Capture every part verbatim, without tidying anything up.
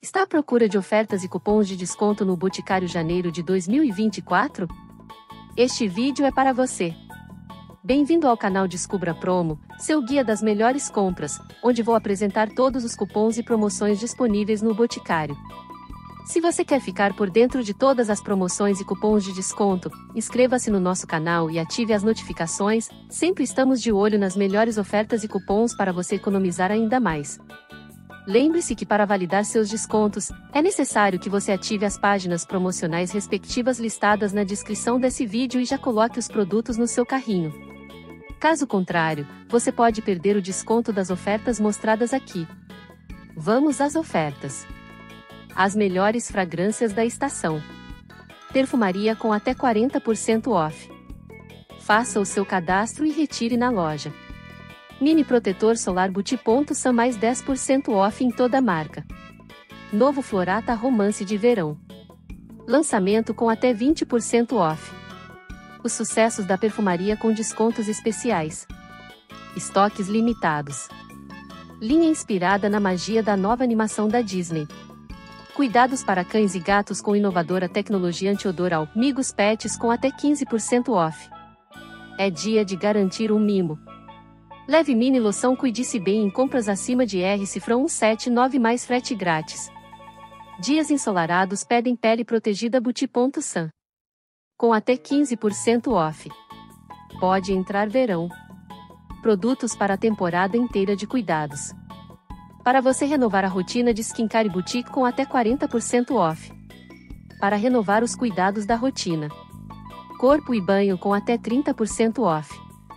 Está à procura de ofertas e cupons de desconto no Boticário Janeiro de dois mil e vinte e quatro? Este vídeo é para você. Bem-vindo ao canal Descubra Promo, seu guia das melhores compras, onde vou apresentar todos os cupons e promoções disponíveis no Boticário. Se você quer ficar por dentro de todas as promoções e cupons de desconto, inscreva-se no nosso canal e ative as notificações. Sempre estamos de olho nas melhores ofertas e cupons para você economizar ainda mais. Lembre-se que para validar seus descontos, é necessário que você ative as páginas promocionais respectivas listadas na descrição desse vídeo e já coloque os produtos no seu carrinho. Caso contrário, você pode perder o desconto das ofertas mostradas aqui. Vamos às ofertas. As melhores fragrâncias da estação. Perfumaria com até quarenta por cento off. Faça o seu cadastro e retire na loja. Mini protetor solar Buti.sam mais dez por cento off em toda a marca. Novo Florata Romance de verão. Lançamento com até vinte por cento off. Os sucessos da perfumaria com descontos especiais. Estoques limitados. Linha inspirada na magia da nova animação da Disney. Cuidados para cães e gatos com inovadora tecnologia antiodoral. Migos Pets com até quinze por cento off. É dia de garantir um mimo. Leve mini loção Cuide-se bem em compras acima de R cifrão cento e setenta e nove mais frete grátis. Dias ensolarados pedem pele protegida Buti.sam. Com até quinze por cento off. Pode entrar verão. Produtos para a temporada inteira de cuidados. Para você renovar a rotina de skincare boutique com até quarenta por cento off. Para renovar os cuidados da rotina. Corpo e banho com até trinta por cento off.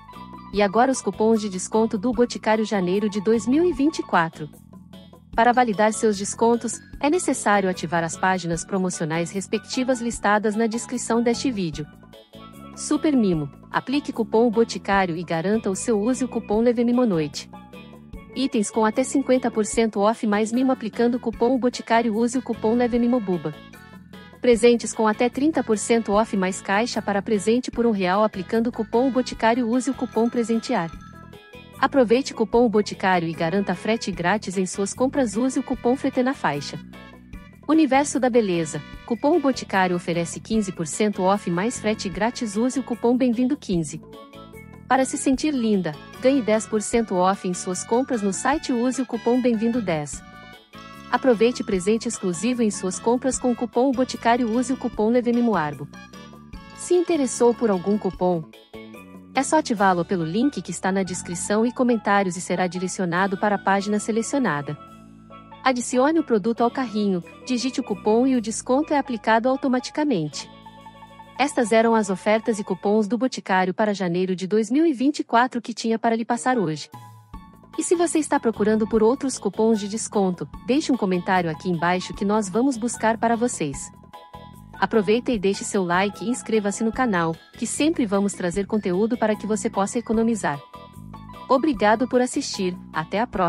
E agora os cupons de desconto do Boticário Janeiro de dois mil e vinte e quatro. Para validar seus descontos, é necessário ativar as páginas promocionais respectivas listadas na descrição deste vídeo. Super Mimo. Aplique cupom Boticário e garanta o seu uso e o cupom LeveMimoNoite. Itens com até cinquenta por cento off mais mimo aplicando o cupom Boticário, use o cupom LeveMimoBuba. Presentes com até trinta por cento off mais caixa para presente por um real aplicando o cupom Boticário, use o cupom Presentear. Aproveite o cupom Boticário e garanta frete grátis em suas compras, use o cupom Frete na faixa. Universo da Beleza. Cupom Boticário oferece quinze por cento off mais frete grátis, use o cupom Bem-vindo quinze. Para se sentir linda, ganhe dez por cento off em suas compras no site, use o cupom Bem-vindo dez. Aproveite presente exclusivo em suas compras com o cupom Boticário, use o cupom LeveMimoArbo. Se interessou por algum cupom, é só ativá-lo pelo link que está na descrição e comentários e será direcionado para a página selecionada. Adicione o produto ao carrinho, digite o cupom e o desconto é aplicado automaticamente. Estas eram as ofertas e cupons do Boticário para janeiro de dois mil e vinte e quatro que tinha para lhe passar hoje. E se você está procurando por outros cupons de desconto, deixe um comentário aqui embaixo que nós vamos buscar para vocês. Aproveita e deixe seu like e inscreva-se no canal, que sempre vamos trazer conteúdo para que você possa economizar. Obrigado por assistir, até a próxima.